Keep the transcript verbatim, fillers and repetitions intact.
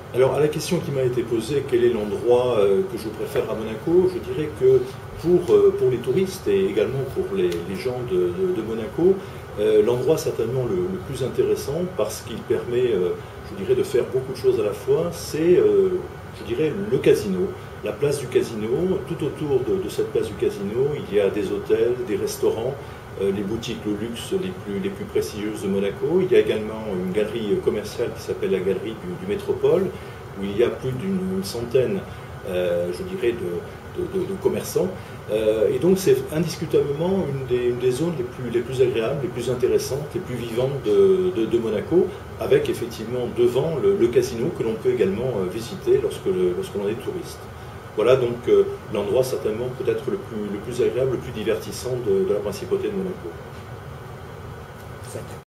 Alors, à la question qui m'a été posée, quel est l'endroit euh, que je préfère à Monaco, je dirais que pour, euh, pour les touristes et également pour les, les gens de, de, de Monaco, euh, l'endroit certainement le, le plus intéressant parce qu'il permet, euh, je dirais, de faire beaucoup de choses à la fois, c'est, euh, je dirais, le casino, la place du casino. Tout autour de, de cette place du casino, il y a des hôtels, des restaurants, euh, les boutiques de luxe les plus, les plus prestigieuses de Monaco. Il y a également une galerie commerciale qui s'appelle la galerie du, du Métropole, où il y a plus d'une centaine, euh, je dirais, de, de, de, de commerçants. Euh, et donc c'est indiscutablement une des, une des zones les plus, les plus agréables, les plus intéressantes, les plus vivantes de, de, de Monaco, avec effectivement devant le, le casino que l'on peut également visiter lorsque, lorsque l'on est touriste. Voilà donc euh, l'endroit certainement peut-être le plus, le plus agréable, le plus divertissant de, de la principauté de Monaco.